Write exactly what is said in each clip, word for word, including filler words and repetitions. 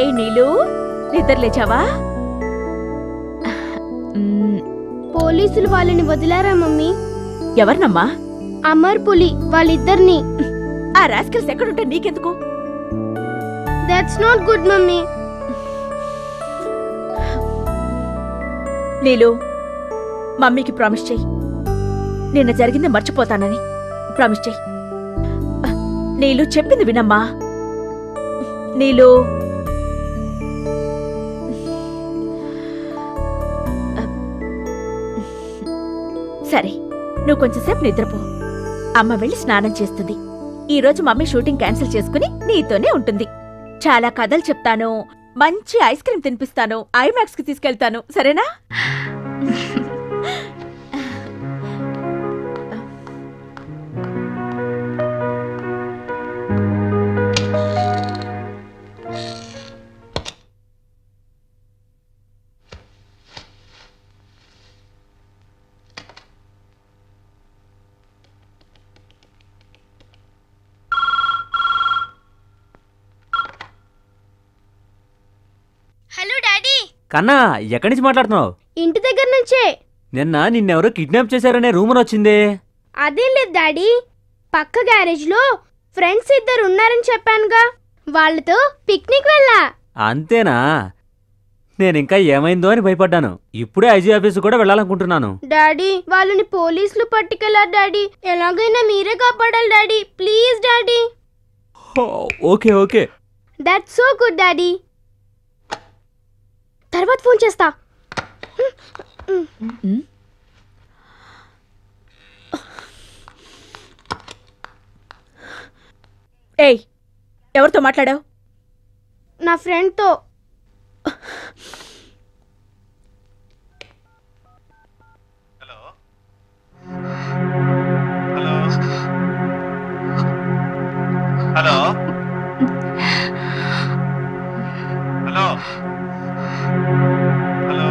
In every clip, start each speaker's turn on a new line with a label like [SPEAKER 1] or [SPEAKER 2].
[SPEAKER 1] నీలు నిద్ర లేచావా?
[SPEAKER 2] పోలీసులు వాళ్ళని వదిలారా మమ్మీ?
[SPEAKER 1] ఎవరినమ్మా?
[SPEAKER 2] అమర్ పులి వాళ్ళిద్దరిని.
[SPEAKER 1] ఆ రాస్కల్స్ ఎక్కడుంటే నీకెందుకు?
[SPEAKER 2] That's not good mummy.
[SPEAKER 1] నీలు మమ్మీకి ప్రామిస్ చెయ్యి, నిన్న జరిగింది మర్చిపోతానని ప్రామిస్ చెయ్యి. నీలు చెప్పింది వినమ్మా. నీలు సరే, నువ్వు కొంచెంసేపు నిద్రపో. అమ్మ వెళ్ళి స్నానం చేస్తుంది. ఈరోజు మమ్మీ షూటింగ్ క్యాన్సిల్ చేసుకుని నీతోనే ఉంటుంది. చాలా కథలు చెప్తాను, మంచి ఐస్ క్రీమ్ తినిపిస్తాను, ఐమాక్స్ కి తీసుకెళ్తాను, సరేనా?
[SPEAKER 2] Hello daddy.
[SPEAKER 3] కన్నా, ఎక్కడి నుంచి మాట్లాడుతున్నావు?
[SPEAKER 2] ఇంటి దగ్గర నుంచే.
[SPEAKER 3] నిన్న నిన్నెవరో కిడ్నాప్ చేశారనే రూమర్ వచ్చిందే.
[SPEAKER 2] అదేం లేదు డాడీ, పక్క గ్యారేజ్ లో ఫ్రెండ్స్ ఇద్దరు ఉన్నారని చెప్పానుగా, వాళ్ళతో పిక్నిక్ వెళ్ళా.
[SPEAKER 3] అంతేనా? నేనింకా ఏమైందో అని భయపడ్డాను. ఇప్పుడే ఐజీ ఆఫీసు కూడా వెళ్ళాలనుకుంటున్నాను.
[SPEAKER 2] డాడీ, వాళ్ళని పోలీసులు పట్టుకెళ్లారు డాడీ. ఎలాగైనా మీరే కాపాడాలి daddy, please daddy.
[SPEAKER 3] Okay okay.
[SPEAKER 2] That's so good daddy. తర్వాత ఫోన్ చేస్తా.
[SPEAKER 1] ఏయ్, ఎవరితో మాట్లాడావు?
[SPEAKER 2] నా ఫ్రెండ్తో.
[SPEAKER 4] Hello hello hello hello hello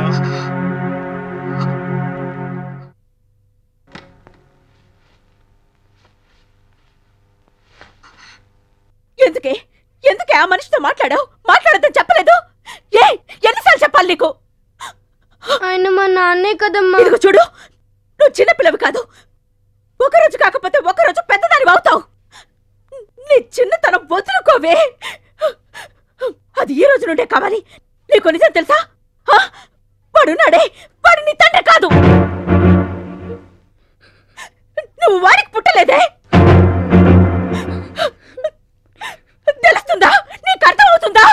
[SPEAKER 1] ఎందుకే ఎందుకే ఆ మనిషితో మాట్లాడావు? మాట్లాడద్దని చెప్పలేదు? ఏ ఎన్నిసార్లు చెప్పాలి నీకు?
[SPEAKER 2] ఆయన మా నాన్నే కదమ్మా.
[SPEAKER 1] ఇదిగో చూడు, నువ్వు చిన్నపిల్లవి కాదు. ఒకరోజు కాకపోతే ఒకరోజు పెద్దదానివి అవుతావు. నీ చిన్నతనం వదులుకోవే. అది ఈ రోజు నుండే కావాలి. నీకు నిజం తెలుసా? వాడున్నాడే, వాడు నీ తండ్రి కాదు. నువ్వు వారికి పుట్టలేదే. తెలుస్తుందా? నీకు అర్థమవుతుందా?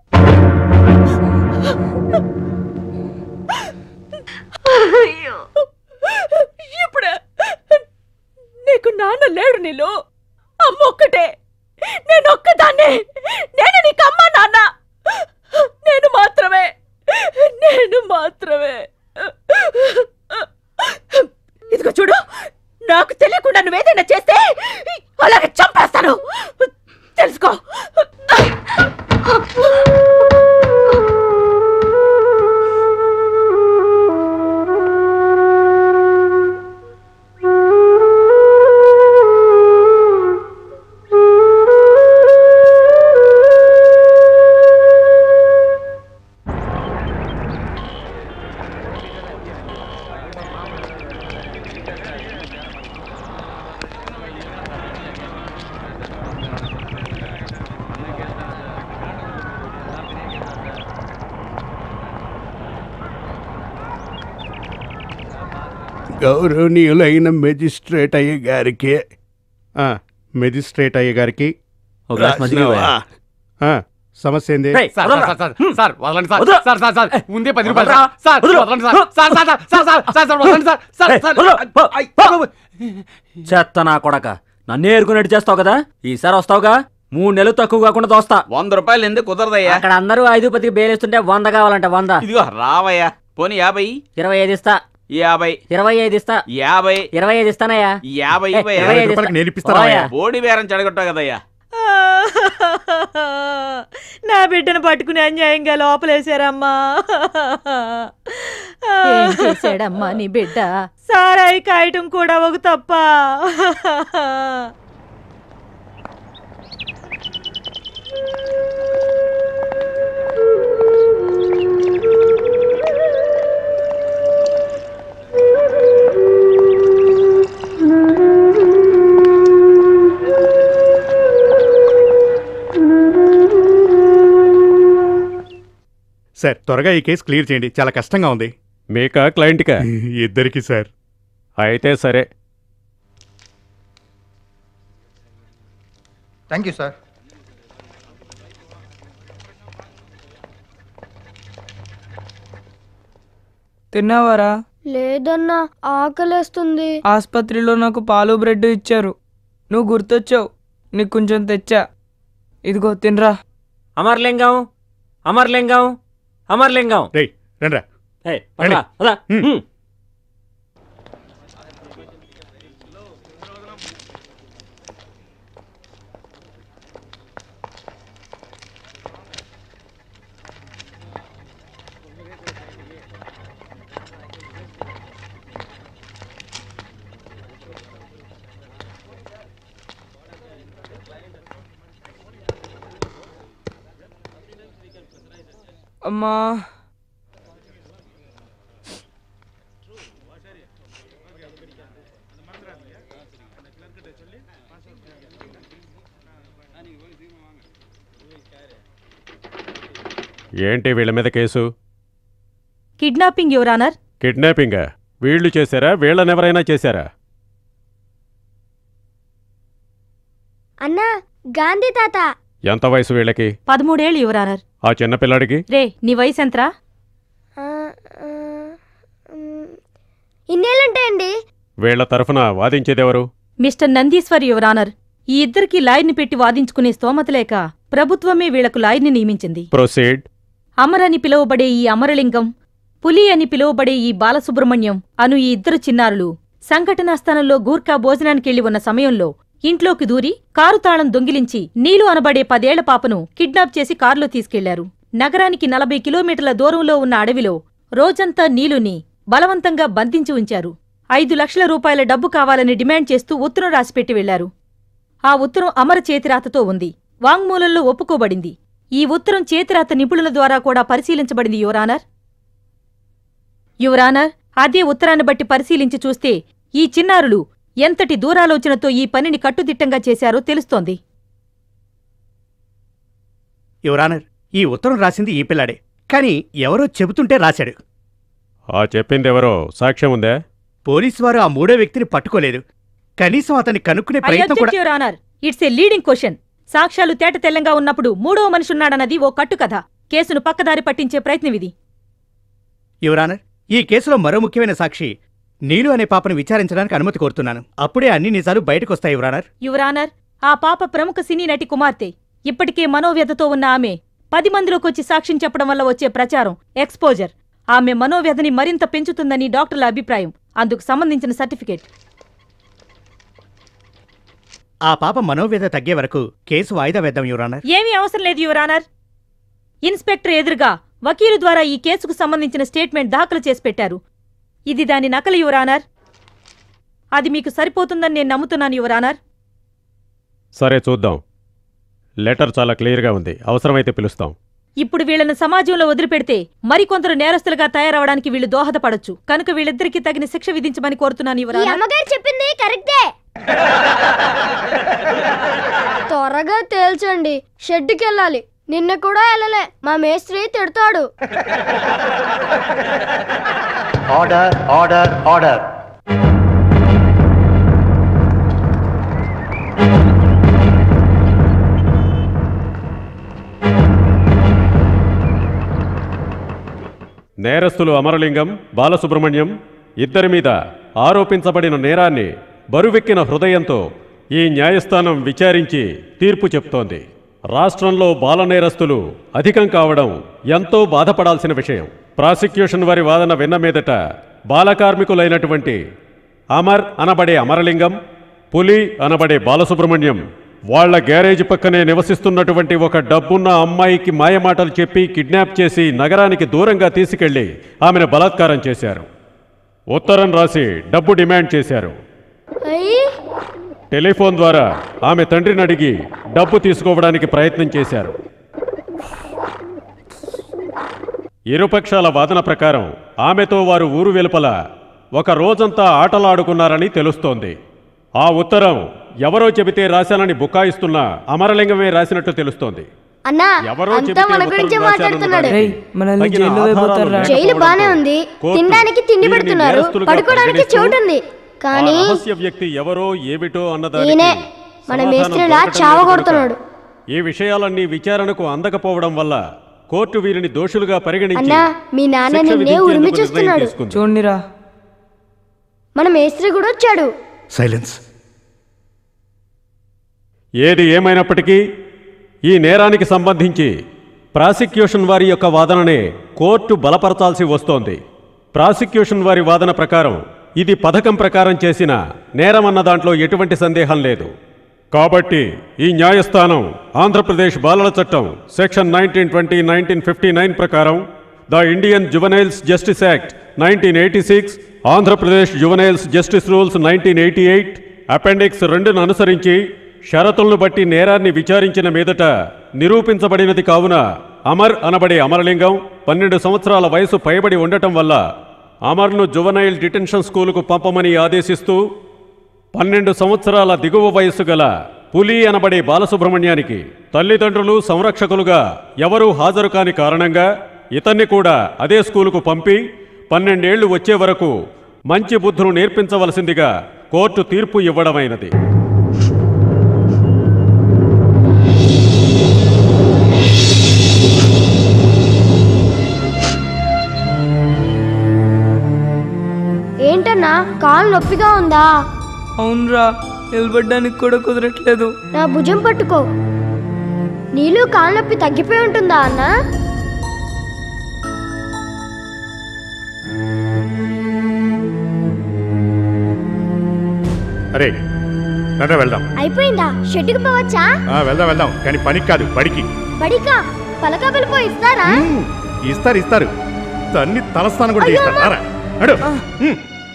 [SPEAKER 1] ఇప్పుడు నీకు నాన్న లేడు, నీళ్ళు అమ్మ ఒక్కటే. నేను ఒక్కదాన్నే. నేను నీకు అమ్మ నాన్న. నేను మాత్రమే నేను మాత్రమే ఇదిగో చూడు, నాకు తెలియకుండా నువ్వేదైనా చేస్తే అలాగే చంపేస్తాను, తెలుసుకో.
[SPEAKER 5] గౌరవనీయులైన మెజిస్ట్రేట్ అయ్య గారికి మెజిస్ట్రేట్ అయ్య గారికి సమస్య ఏంది?
[SPEAKER 6] ముందే పది రూపాయలు.
[SPEAKER 3] చెత్త నా కొడక, నన్నే ఏరుకునేట్టు చేస్తావు కదా. ఈసారి వస్తావుగా, మూడు నెలలు తక్కువ కాకుండా దోస్తా.
[SPEAKER 7] వంద రూపాయలు ఎందుకు కుదరదయ్యా?
[SPEAKER 3] అక్కడ అందరూ ఐదు పదికి బేలేస్తుంటే వంద కావాలంట. వంద
[SPEAKER 7] ఇదిగో రావయ్యా. పోనీ యాభై.
[SPEAKER 3] ఇరవై ఐదు ఇస్తా.
[SPEAKER 7] యాభై.
[SPEAKER 3] ఇరవై ఐదు ఇస్తా.
[SPEAKER 7] యాభై.
[SPEAKER 3] ఇరవై ఐదు ఇస్తానయ్యా.
[SPEAKER 7] యాభై. బోడి బేరం చెడగొట్టావు కదయ్యా.
[SPEAKER 1] నా బిడ్డను పట్టుకుని అన్యాయంగా లోపలేశారమ్మా. ఏం చేశాడమ్మా నీ బిడ్డ? సారాయి కాయటం కూడా ఒక తప్ప.
[SPEAKER 5] సార్ త్వరగా ఈ కేసు క్లియర్ చేయండి, చాలా కష్టంగా ఉంది.
[SPEAKER 6] మీకా క్లయింట్కా?
[SPEAKER 5] ఇద్దరికి సార్.
[SPEAKER 6] అయితే సరే.
[SPEAKER 8] Thank you sir.
[SPEAKER 9] తిన్నావారా?
[SPEAKER 2] లేదన్నా, ఆకలేస్తుంది.
[SPEAKER 9] ఆసుపత్రిలో నాకు పాలు బ్రెడ్ ఇచ్చారు, నువ్వు గుర్తొచ్చావు, నీకు కొంచెం తెచ్చా, ఇదిగో తినరా.
[SPEAKER 3] అమర్లింగం, అమర్లింగం, అమర్లింగం.
[SPEAKER 5] రేయ్ రండ్రా.
[SPEAKER 3] ఏయ్, పదరా, పద. హ్మ్.
[SPEAKER 9] అమ్మా,
[SPEAKER 6] ఏంటి వీళ్ళ మీద కేసు?
[SPEAKER 1] Kidnapping your honour.
[SPEAKER 6] కిడ్నాపింగా? వీళ్ళు చేశారా, వీళ్ళనెవరైనా చేశారా?
[SPEAKER 2] అన్నా, గాంధీ తాత.
[SPEAKER 6] ఎంత వయసు వీళ్ళకి?
[SPEAKER 1] పదమూడేళ్ళు యువర్ ఆనర్.
[SPEAKER 6] ఆ చిన్న పిల్లాడికి?
[SPEAKER 1] రే, నీ వయసు ఎంతరా?
[SPEAKER 2] ఇన్నేళ్ళుంటాయండి.
[SPEAKER 6] వీళ్ల తరఫున వాదించేదెవరు?
[SPEAKER 1] Mister Nandeeshwar your honour. ఈ ఇద్దరికి లాయర్ని పెట్టి వాదించుకునే స్తోమత లేక ప్రభుత్వమే వీళ్లకు లాయర్ని నియమించింది.
[SPEAKER 6] ప్రొసీడ్.
[SPEAKER 1] అమర్ అని పిలువబడే ఈ అమరలింగం, పులి అని పిలువబడే ఈ బాలసుబ్రహ్మణ్యం అను ఈ ఇద్దరు చిన్నారులు సంఘటనా స్థలంలో గూర్ఖా భోజనానికెళ్లి ఉన్న సమయంలో ఇంట్లోకి దూరి కారు తాళం దొంగిలించి నీలు అనబడే పదేళ్ల పాపను కిడ్నాప్ చేసి కారులో తీసుకెళ్లారు. నగరానికి నలభై కిలోమీటర్ల దూరంలో ఉన్న అడవిలో రోజంతా నీలుని బలవంతంగా బంధించి ఉంచారు. ఐదు లక్షల రూపాయల డబ్బు కావాలని డిమాండ్ చేస్తూ ఉత్తరం రాసిపెట్టి వెళ్లారు. ఆ ఉత్తరం అమర చేతిరాతతో ఉంది. వాంగ్మూలంలో ఒప్పుకోబడింది. ఈ ఉత్తరం చేతిరాత నిపుణుల ద్వారా కూడా పరిశీలించబడింది యువరానర్. యువరానర్, అదే ఉత్తరాన్ని బట్టి పరిశీలించి చూస్తే ఈ చిన్నారులు ఎంతటి దూరాలోచనతో ఈ పనిని కట్టుదిట్టంగా చేశారో తెలుస్తోంది.
[SPEAKER 5] యువరానర్, ఈ ఉత్తరం రాసింది ఈ పిల్లాడే, కానీ ఎవరో చెబుతుంటే రాశాడు.
[SPEAKER 6] ఆ చెప్పిందెవరో సాక్ష్యం ఉందా?
[SPEAKER 5] పోలీసు వారు ఆ మూడో వ్యక్తిని పట్టుకోలేదు. కనీసం అతన్ని కనుక్కునే ప్రయత్నం కూడా.
[SPEAKER 1] Your honour, it's a leading question. సాక్ష్యాలు తేట తెల్లంగా ఉన్నప్పుడు మూడో మనిషున్నాడన్నది ఓ కట్టుకథ. కేసును పక్కదారి పట్టించే ప్రయత్నమిది.
[SPEAKER 5] యువరానర్, ఈ కేసులో మరో ముఖ్యమైన సాక్షి నీలు అనే పాపను విచారించడానికి అనుమతి కోరుతున్నాను. అప్పుడే అన్ని నిజాలు బయటకొస్తాయి యువరానర్.
[SPEAKER 1] యువరానర్, ఆ పాప ప్రముఖ సినీ నటి కుమార్తె. ఇప్పటికే మనోవ్యధతో ఉన్న ఆమె పది మందిలోకొచ్చి సాక్ష్యం చెప్పడం వల్ల వచ్చే ప్రచారం, ఎక్స్పోజర్ ఆమె మనోవ్యధని మరింత పెంచుతుందని డాక్టర్ల అభిప్రాయం. అందుకు సంబంధించిన సర్టిఫికేట్.
[SPEAKER 5] ఆ పాప మనోవ్యధ తగ్గే వరకు కేసు వాయిదా వేద్దాం యువరానర్.
[SPEAKER 1] ఏమీ అవసరం లేదు యువరానర్. ఇన్స్పెక్టర్ ఎదురుగా వకీలు ద్వారా ఈ కేసుకు సంబంధించిన స్టేట్మెంట్ దాఖలు చేసి పెట్టారు. ఇది దాని నకలు యువరానర్. అది మీకు సరిపోతుందని నేను నమ్ముతున్నాను యువరానర్.
[SPEAKER 6] సరే, చూద్దాం. లెటర్ చాలా క్లియర్గా ఉంది. అవసరమైతే పిలుస్తాం.
[SPEAKER 1] ఇప్పుడు వీళ్లను సమాజంలో వదిలిపెడితే మరికొందరు నేరస్తులుగా తయారవడానికి వీళ్లు దోహదపడొచ్చు. కనుక వీళ్ళిద్దరికీ తగిన శిక్ష విధించమని కోరుతున్నాను
[SPEAKER 2] ఈ
[SPEAKER 1] యువరానర్.
[SPEAKER 2] అమ్మగారు చెప్పింది కరెక్టే. త్వరగా తేల్చండి. షెడ్డుకెళ్ళాలి. నిన్న కూడా వెళ్ళలే, మా మేస్త్రి తిడతాడు.
[SPEAKER 8] Order order order.
[SPEAKER 6] నేరస్తులు అమరలింగం, బాలసుబ్రహ్మణ్యం ఇద్దరి మీద ఆరోపించబడిన నేరాన్ని బరువెక్కిన హృదయంతో ఈ న్యాయస్థానం విచారించి తీర్పు చెప్తోంది. రాష్ట్రంలో బాల నేరస్తులు అధికం కావడం ఎంతో బాధపడాల్సిన విషయం. ప్రాసిక్యూషన్ వారి వాదన విన్న మీదట బాలకార్మికులైనటువంటి అమర్ అనబడే అమరలింగం, పులి అనబడే బాలసుబ్రహ్మణ్యం వాళ్ల గ్యారేజ్ పక్కనే నివసిస్తున్నటువంటి ఒక డబ్బున్న అమ్మాయికి మాయమాటలు చెప్పి కిడ్నాప్ చేసి నగరానికి దూరంగా తీసుకెళ్లి ఆమెను బలాత్కారం చేశారు. ఉత్తరం రాసి డబ్బు డిమాండ్ చేశారు. టెలిఫోన్ ద్వారా ఆమె తండ్రిని అడిగి డబ్బు తీసుకోవడానికి ప్రయత్నం చేశారు. ఇరుపక్షాల వాదన ప్రకారం ఆమెతో వారు ఊరు వెలుపల ఒక రోజంతా ఆటలాడుకున్నారని తెలుస్తోంది. ఆ ఉత్తరం ఎవరో చెబితే రాశానని బుకాయిస్తున్న అమరలింగమే రాసినట్టు తెలుస్తోంది.
[SPEAKER 2] అన్నా
[SPEAKER 6] ఎవరో
[SPEAKER 2] అంతా
[SPEAKER 6] చెబితే
[SPEAKER 2] మన
[SPEAKER 6] ఉత్తరం
[SPEAKER 2] గురించే
[SPEAKER 6] రాశారన్న
[SPEAKER 2] మాట్లాడుతున్నాడు.
[SPEAKER 6] దానికి
[SPEAKER 9] రేయ్, మనల్ని
[SPEAKER 6] తగిన
[SPEAKER 9] జైల్లో
[SPEAKER 6] ఆధారాలు
[SPEAKER 9] వేయబోతారా?
[SPEAKER 2] జైలు బానే
[SPEAKER 6] లేకపోవడంతో
[SPEAKER 2] ఉంది,
[SPEAKER 6] కోర్టు
[SPEAKER 2] తినడానికి తిండి
[SPEAKER 6] వీరిని
[SPEAKER 2] పెడుతున్నారు,
[SPEAKER 6] నేరస్తులుగా
[SPEAKER 2] పడుకోవడానికి
[SPEAKER 6] పరిగణిస్తూ
[SPEAKER 2] చోటు ఉంది.
[SPEAKER 6] ఆ
[SPEAKER 2] కానీ
[SPEAKER 6] రహస్య వ్యక్తి ఎవరో ఏమిటో అన్నదానికి
[SPEAKER 2] ఈయనే మన
[SPEAKER 6] సమాధానం
[SPEAKER 2] మేస్త్రిలా
[SPEAKER 6] దొరకటం లేదు
[SPEAKER 2] చావగొడుతున్నాడు.
[SPEAKER 6] కనుక ఈ విషయాలన్నీ విచారణకు అందకపోవడం వల్ల కోర్టు వీరిని దోషులుగా పరిగణించి
[SPEAKER 2] అన్నా మీ నాన్న
[SPEAKER 6] శిక్ష
[SPEAKER 2] నిన్నే
[SPEAKER 6] విధించేందుకు
[SPEAKER 2] ఉరిమి
[SPEAKER 6] నిర్ణయం
[SPEAKER 2] చూస్తున్నాడు.
[SPEAKER 6] తీసుకుంది.
[SPEAKER 9] చూడండిరా.
[SPEAKER 2] మన మేస్త్రి కూడా వచ్చాడు.
[SPEAKER 5] సైలెన్స్.
[SPEAKER 6] ఏది ఏమైనప్పటికీ ఈ నేరానికి సంబంధించి ప్రాసిక్యూషన్ వారి యొక్క వాదననే కోర్టు బలపరచాల్సి వస్తోంది. ప్రాసిక్యూషన్ వారి వాదన ప్రకారం ఇది పథకం ప్రకారం చేసిన నేరమన్న దాంట్లో ఎటువంటి సందేహం లేదు. కాబట్టి ఈ న్యాయస్థానం ఆంధ్రప్రదేశ్ బాలల చట్టం section nineteen twenty nineteen fifty nine ప్రకారం the Indian juveniles justice act nineteen eighty six Andhra Pradesh juveniles justice rules nineteen eighty eight appendix రెండును అనుసరించి షరతులను బట్టి నేరాన్ని విచారించిన మీదట నిరూపించబడినది కావున అమర్ అనబడే అమరలింగం పన్నెండు సంవత్సరాల వయసు పైబడి ఉండటం వల్ల అమర్ను జువెనైల్ డిటెన్షన్ స్కూలుకు పంపమని ఆదేశిస్తూ పన్నెండు సంవత్సరాల దిగువ వయస్సు గల పులి అనబడే బాలసుబ్రహ్మణ్యానికి తల్లిదండ్రులు సంరక్షకులుగా ఎవరూ హాజరు కాని కారణంగా ఇతన్ని కూడా అదే స్కూలుకు పంపి పన్నెండేళ్లు వచ్చే వరకు మంచి బుద్ధులు నేర్పించవలసిందిగా కోర్టు తీర్పు ఇవ్వడమైనది.
[SPEAKER 2] ఏంటన్నా కాలు నొప్పిగా ఉందా?
[SPEAKER 9] అవునరా, నిలబడ్డానికి కూడా కుదరట్లేదు.
[SPEAKER 2] నా భుజం పట్టుకో. నీళ్ళు కాలు నొప్పి తగ్గిపోయి ఉంటుందా అన్నా?
[SPEAKER 5] అరే రండి వెళ్దాం.
[SPEAKER 2] అయిపోయిందా? షెడ్డుకు పోవచ్చా?
[SPEAKER 5] ఆ, వెళ్దాం వెళ్దాం, కానీ పనికి కాదు బడికి.
[SPEAKER 2] బడికా? పలకాబలు పోయి ఇస్తారా?
[SPEAKER 5] మ్మ్, ఇస్తారు ఇస్తారు. తన్ని తలస్థానం కూడా
[SPEAKER 2] అయ్యో,
[SPEAKER 5] చేస్తారు. రారా, నడు. మ్మ్.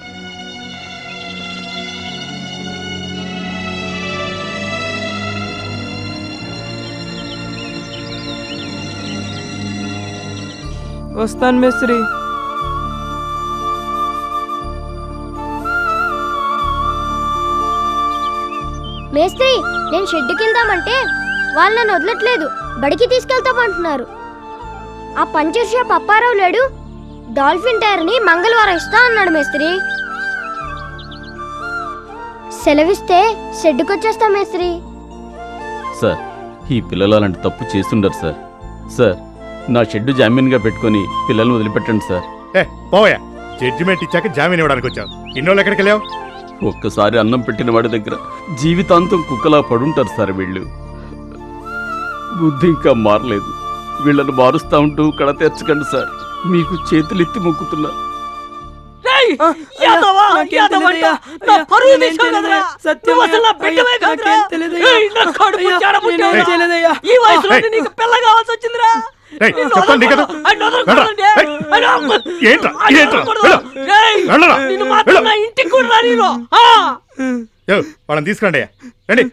[SPEAKER 9] వస్తాను మేస్త్రి.
[SPEAKER 2] మేస్త్రి, నేను షెడ్డుకి వెళ్దామంటే వాళ్ళు నన్ను వదలట్లేదు, బడికి తీసుకెళ్తామంటున్నారు. ఆ పంచర్ షాప్ అప్పారావు లేడు, డాల్ఫిన్ టైర్ ని మంగళవారం ఇస్తా అన్నాడు మేస్త్రి. సెలవిస్తే షెడ్డుకి వచ్చేస్తా మేస్త్రి.
[SPEAKER 7] సార్, ఈ పిల్లలు అలాంటి తప్పు చేస్తుండరు సార్. సార్, నా షెడ్డు జామీన్గా పెట్టుకొని పిల్లల్ని వదిలిపెట్టండి సార్.
[SPEAKER 5] ఏ పోయా, జడ్జిమెంట్ ఇచ్చాక జామీన్ ఇవ్వడానికి వచ్చావు. ఇన్నోళ్ళు ఎక్కడికి వెళ్ళావు?
[SPEAKER 7] ఒక్కసారి అన్నం పెట్టిన వాడి దగ్గర జీవితాంతం కుక్కలా పడుంటారు సార్ వీళ్ళు. బుద్ధి ఇంకా మారలేదు. వీళ్ళను మారుస్తా ఉంటూ కడ తెచ్చకండి సార్, మీకు చేతులెత్తి మొక్కుతున్నా.
[SPEAKER 5] చెప్పండి కదా, వాళ్ళని తీసుకురండి. రండి.